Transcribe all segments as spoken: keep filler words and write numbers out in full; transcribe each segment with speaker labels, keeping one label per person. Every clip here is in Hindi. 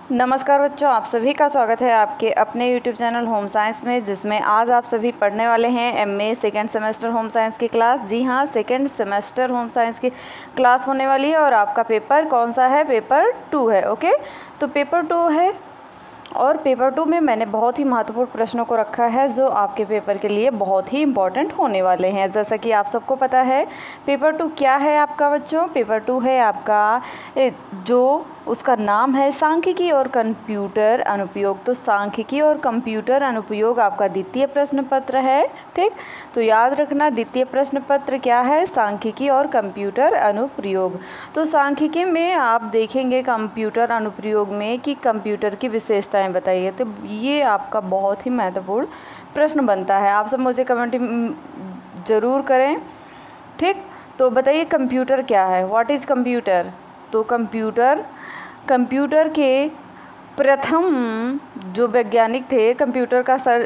Speaker 1: नमस्कार बच्चों, आप सभी का स्वागत है आपके अपने यूट्यूब चैनल होम साइंस में, जिसमें आज आप सभी पढ़ने वाले हैं MA second semester home science की क्लास। जी हाँ, सेकेंड सेमेस्टर होम साइंस की क्लास होने वाली है और आपका पेपर कौन सा है? पेपर टू है। ओके, तो पेपर टू है और पेपर टू में मैंने बहुत ही महत्वपूर्ण प्रश्नों को रखा है जो आपके पेपर के लिए बहुत ही इम्पोर्टेंट होने वाले हैं। जैसा कि आप सबको पता है, पेपर टू क्या है आपका बच्चों? पेपर टू है आपका जो उसका नाम है सांख्यिकी और कंप्यूटर अनुप्रयोग। तो सांख्यिकी और कंप्यूटर अनुप्रयोग आपका द्वितीय प्रश्न पत्र है। ठीक, तो याद रखना द्वितीय प्रश्न पत्र क्या है? सांख्यिकी और कंप्यूटर अनुप्रयोग। तो सांख्यिकी में आप देखेंगे कंप्यूटर अनुप्रयोग में कि कंप्यूटर की विशेषताएं बताइए। तो ये आपका बहुत ही महत्वपूर्ण प्रश्न बनता है। आप सब मुझे कमेंट ज़रूर करें। ठीक, तो बताइए कंप्यूटर क्या है? What is computer? तो कंप्यूटर कंप्यूटर के प्रथम जो वैज्ञानिक थे, कंप्यूटर का सर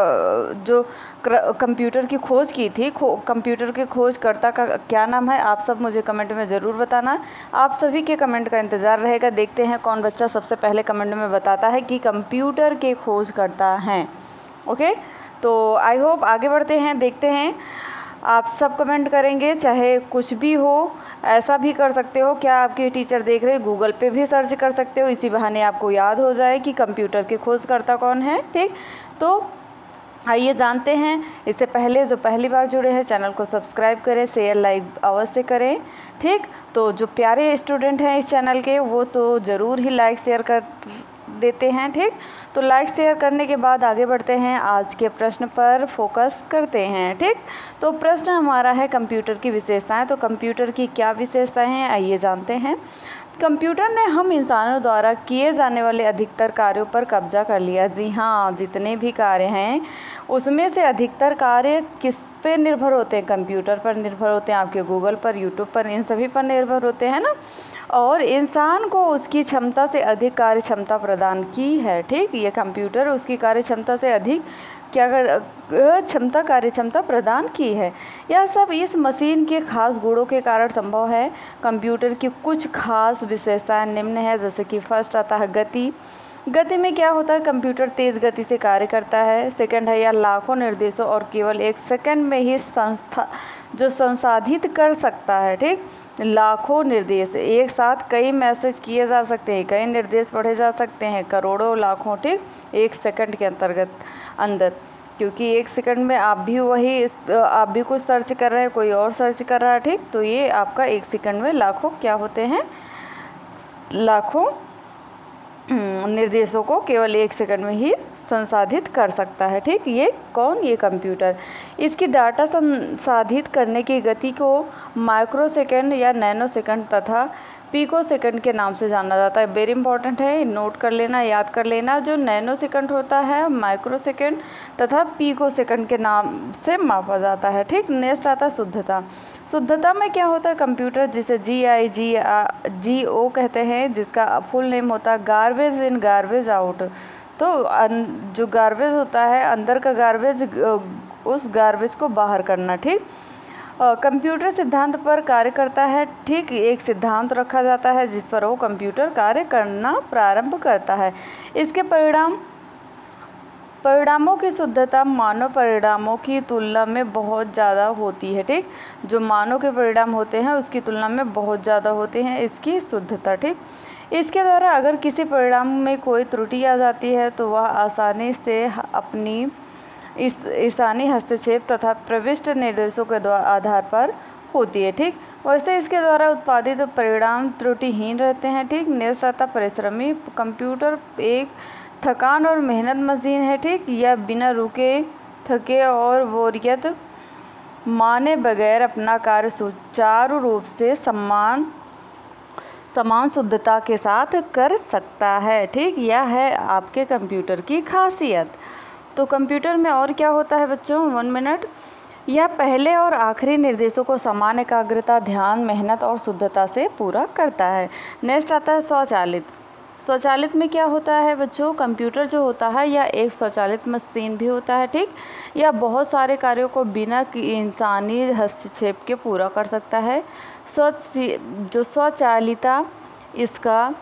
Speaker 1: जो कंप्यूटर की खोज की थी, कंप्यूटर के खोजकर्ता का क्या नाम है? आप सब मुझे कमेंट में ज़रूर बताना। आप सभी के कमेंट का इंतज़ार रहेगा। देखते हैं कौन बच्चा सबसे पहले कमेंट में बताता है कि कंप्यूटर के खोजकर्ता हैं। ओके, तो आई होप आगे बढ़ते हैं, देखते हैं। आप सब कमेंट करेंगे, चाहे कुछ भी हो। ऐसा भी कर सकते हो, क्या आपके टीचर देख रहे हैं, गूगल पे भी सर्च कर सकते हो। इसी बहाने आपको याद हो जाए कि कंप्यूटर के खोजकर्ता कौन है। ठीक, तो आइए जानते हैं। इससे पहले जो पहली बार जुड़े हैं, चैनल को सब्सक्राइब करें, शेयर लाइक अवश्य करें। ठीक, तो जो प्यारे स्टूडेंट हैं इस चैनल के, वो तो ज़रूर ही लाइक शेयर कर देते हैं। ठीक, तो लाइक शेयर करने के बाद आगे बढ़ते हैं, आज के प्रश्न पर फोकस करते हैं। ठीक, तो प्रश्न हमारा है कंप्यूटर की विशेषताएं। तो कंप्यूटर की क्या विशेषताएं हैं, आइए जानते हैं। कंप्यूटर ने हम इंसानों द्वारा किए जाने वाले अधिकतर कार्यों पर कब्जा कर लिया। जी हाँ, जितने भी कार्य हैं उसमें से अधिकतर कार्य किस पे निर्भर होते हैं? कंप्यूटर पर निर्भर होते हैं, आपके गूगल पर, यूट्यूब पर, इन सभी पर निर्भर होते हैं ना। और इंसान को उसकी क्षमता से अधिक कार्य क्षमता प्रदान की है। ठीक, ये कंप्यूटर उसकी कार्य क्षमता से अधिक क्या कर क्षमता कार्य क्षमता प्रदान की है। यह सब इस मशीन के खास गुणों के कारण संभव है। कंप्यूटर की कुछ खास विशेषताएं निम्न है, जैसे कि फर्स्ट आता है गति। गति में क्या होता है? कंप्यूटर तेज़ गति से कार्य करता है। सेकंड है, यह लाखों निर्देशों और केवल एक सेकंड में ही संस्था जो संसाधित कर सकता है। ठीक, लाखों निर्देश एक साथ कई मैसेज किए जा सकते हैं, कई निर्देश पढ़े जा सकते हैं, करोड़ों लाखों। ठीक, एक सेकंड के अंतर्गत अंदर, क्योंकि एक सेकंड में आप भी वही आप भी कुछ सर्च कर रहे हैं, कोई और सर्च कर रहा है। ठीक, तो ये आपका एक सेकंड में लाखों क्या होते हैं? लाखों निर्देशों को केवल एक सेकंड में ही संसाधित कर सकता है। ठीक, ये कौन? ये कंप्यूटर। इसकी डाटा संसाधित करने की गति को माइक्रो सेकंड या नैनो सेकंड तथा पीको सेकंड के नाम से जाना जाता है। वेरी इंपॉर्टेंट है, नोट कर लेना, याद कर लेना। जो नैनो सेकंड होता है, माइक्रो सेकंड तथा पीको सेकंड के नाम से मापा जाता है। ठीक, नेक्स्ट आता है शुद्धता। शुद्धता में क्या होता है? कंप्यूटर जिसे जी आई जी जी ओ कहते हैं, जिसका फुल नेम होता है गार्बेज इन गार्बेज आउट। तो जो गार्बेज होता है, अंदर का गार्बेज, उस गार्बेज को बाहर करना। ठीक, कंप्यूटर सिद्धांत पर कार्य करता है। ठीक, एक सिद्धांत रखा जाता है जिस पर वो कंप्यूटर कार्य करना प्रारंभ करता है। इसके परिणाम परिणामों की शुद्धता मानव परिणामों की तुलना में बहुत ज़्यादा होती है। ठीक, जो मानव के परिणाम होते हैं उसकी तुलना में बहुत ज़्यादा होते हैं इसकी शुद्धता। ठीक, इसके द्वारा अगर किसी परिणाम में कोई त्रुटि आ जाती है तो वह आसानी से अपनी इस ईशानी हस्तक्षेप तथा प्रविष्ट निर्देशों के आधार पर होती है। ठीक, वैसे इसके द्वारा उत्पादित तो परिणाम त्रुटिहीन रहते हैं। ठीक, नेक्स्ट आता परिश्रमी। कंप्यूटर एक थकान और मेहनत मशीन है। ठीक, यह बिना रुके, थके और बोरियत माने बगैर अपना कार्य सुचारू रूप से समान समान शुद्धता के साथ कर सकता है। ठीक, यह है आपके कंप्यूटर की खासियत। तो कंप्यूटर में और क्या होता है बच्चों? One minute. यह पहले और आखिरी निर्देशों को समान एकाग्रता, ध्यान, मेहनत और शुद्धता से पूरा करता है। नेक्स्ट आता है स्वचालित। स्वचालित में क्या होता है बच्चों? कंप्यूटर जो होता है यह एक स्वचालित मशीन भी होता है। ठीक, यह बहुत सारे कार्यों को बिना इंसानी हस्तक्षेप के पूरा कर सकता है। स्वच जो स्वचालिता इसका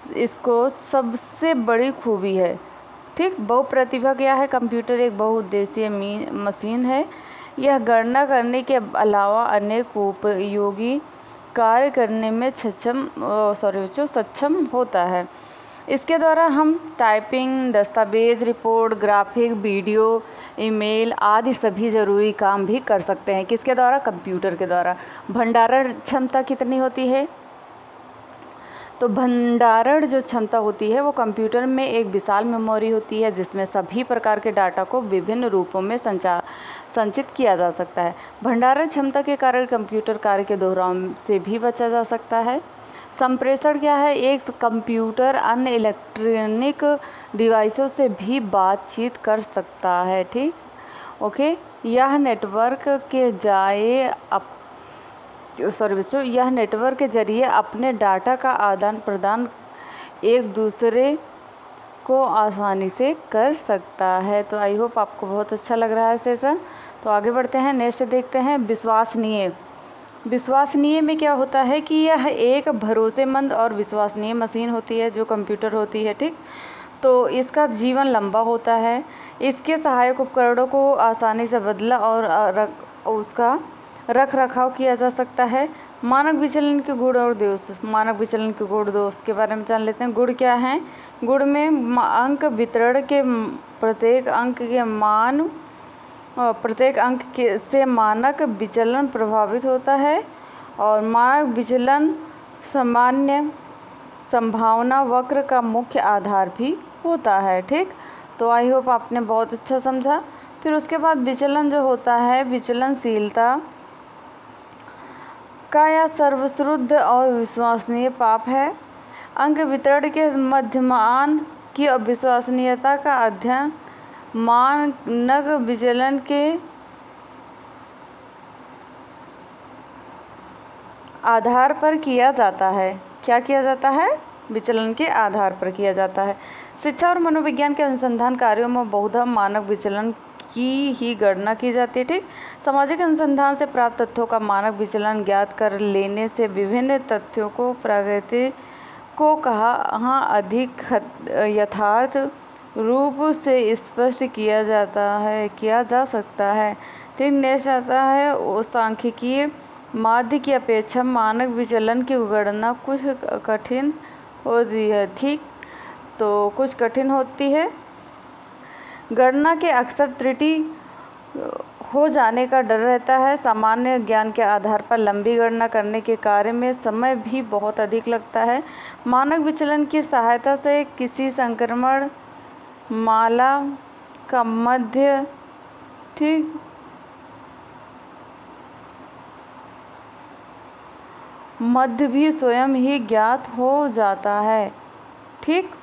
Speaker 1: इसको सबसे बड़ी खूबी है। ठीक, बहुप्रतिभा क्या है? कंप्यूटर एक बहुउद्देशीय मशीन है। यह गणना करने के अलावा अनेक उपयोगी कार्य करने में सक्षम सॉरी बच्चों सक्षम होता है। इसके द्वारा हम टाइपिंग, दस्तावेज, रिपोर्ट, ग्राफिक, वीडियो, ईमेल आदि सभी ज़रूरी काम भी कर सकते हैं। किसके द्वारा? कंप्यूटर के द्वारा। भंडारण क्षमता कितनी होती है? तो भंडारण जो क्षमता होती है वो कंप्यूटर में एक विशाल मेमोरी होती है जिसमें सभी प्रकार के डाटा को विभिन्न रूपों में संचार संचित किया जा सकता है। भंडारण क्षमता के कारण कंप्यूटर कार्य के दोहराव से भी बचा जा सकता है। संप्रेषण क्या है? एक कंप्यूटर अन्य इलेक्ट्रॉनिक डिवाइसों से भी बातचीत कर सकता है। ठीक, ओके। यह नेटवर्क के जाए अप सॉरी बच्चों यह नेटवर्क के जरिए अपने डाटा का आदान प्रदान एक दूसरे को आसानी से कर सकता है। तो आई होप आपको बहुत अच्छा लग रहा है सेशन। तो आगे बढ़ते हैं, नेक्स्ट देखते हैं विश्वसनीय। विश्वसनीय में क्या होता है कि यह एक भरोसेमंद और विश्वसनीय मशीन होती है जो कंप्यूटर होती है। ठीक, तो इसका जीवन लंबा होता है। इसके सहायक उपकरणों को आसानी से बदला और रख, उसका रख रखाव किया जा सकता है। मानक विचलन के गुण और दोष। मानक विचलन के गुण दोष के बारे में जान लेते हैं। गुण क्या हैं? गुण में अंक वितरण के प्रत्येक अंक के मान प्रत्येक अंक के से मानक विचलन प्रभावित होता है और मानक विचलन सामान्य संभावना वक्र का मुख्य आधार भी होता है। ठीक, तो आई होप आपने बहुत अच्छा समझा। फिर उसके बाद विचलन जो होता है, विचलनशीलता का यह सर्वश्रुद्ध और विश्वसनीय पाप है। अंक वितरण के मध्यमान की अविश्वसनीयता का अध्ययन मानक विचलन के आधार पर किया जाता है। क्या किया जाता है? विचलन के आधार पर किया जाता है। शिक्षा और मनोविज्ञान के अनुसंधान कार्यों में बहुधा मानक विचलन की ही गणना की जाती है। ठीक, सामाजिक अनुसंधान से प्राप्त तथ्यों का मानक विचलन ज्ञात कर लेने से विभिन्न तथ्यों को प्रगति को कहाँ अधिक यथार्थ रूप से स्पष्ट किया जाता है किया जा सकता है। ठीक, नेक्स्ट आता है सांख्यिकीय माध्य की अपेक्षा मानक विचलन की गणना कुछ कठिन होती है। ठीक, तो कुछ कठिन होती है। गणना के अक्सर त्रुटि हो जाने का डर रहता है। सामान्य ज्ञान के आधार पर लंबी गणना करने के कार्य में समय भी बहुत अधिक लगता है। मानक विचलन की सहायता से किसी संक्रमण माला का मध्य ठीक मध्य भी स्वयं ही ज्ञात हो जाता है। ठीक,